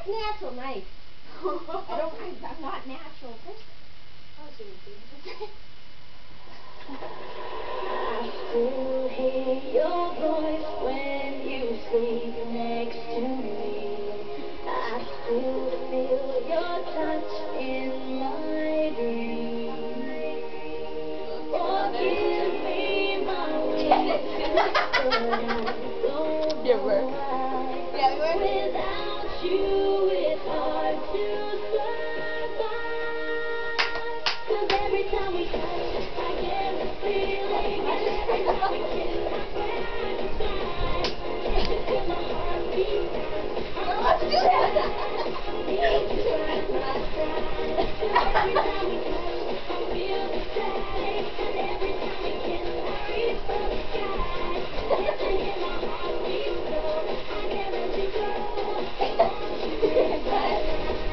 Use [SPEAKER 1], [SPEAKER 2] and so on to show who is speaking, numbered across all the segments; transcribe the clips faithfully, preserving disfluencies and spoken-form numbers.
[SPEAKER 1] That's natural nice. I don't, I, I'm not natural person.
[SPEAKER 2] Oh, she was beautiful.
[SPEAKER 3] I still hear your voice when you sleep next to me. I still feel your touch in my dreams. Forgive me my weakness, but I don't
[SPEAKER 1] Yeah,
[SPEAKER 3] know
[SPEAKER 1] we're-
[SPEAKER 3] why.
[SPEAKER 2] Yeah, we were.
[SPEAKER 3] Without you, it's hard to survive. 'Cause every time we touch, I get the feeling. And every time we kiss, I swear I could fly. Can't you feel my heartbeat?
[SPEAKER 2] Let's do that.
[SPEAKER 3] Need you by my side. 'Cause every time we touch, I feel the static. And every time we kiss, I reach for the sky. Can't you hear my heartbeat? So I can't let you go. Won't you be my side?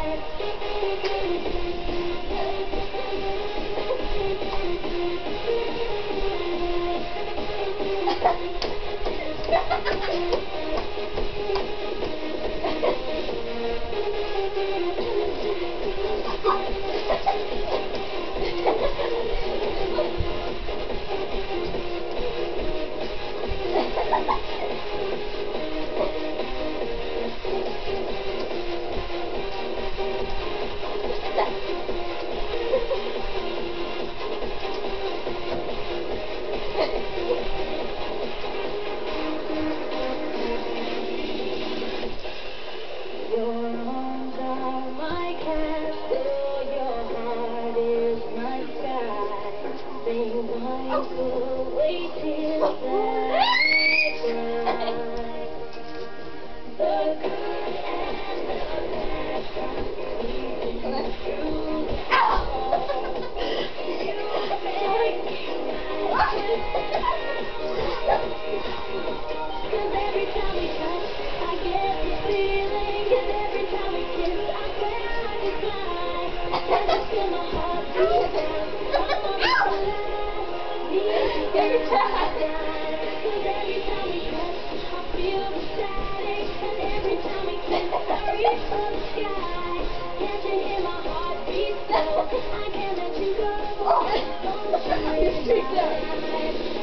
[SPEAKER 3] Your arms are my castle, your heart is my sky. They wipe away tears that I cry. The good and the bad from sleeping through the all. You make me Cause every time we touch, I get the feeling. And every time we kiss, I swear I could fly. I just feel my heart beat down. I wanna fly. Need you by my side. 'Cause every time we touch, I feel the static. And every time we kiss, I reach for the sky. Can't you hear my heart beat so? I can't let you go. Won't you be my side?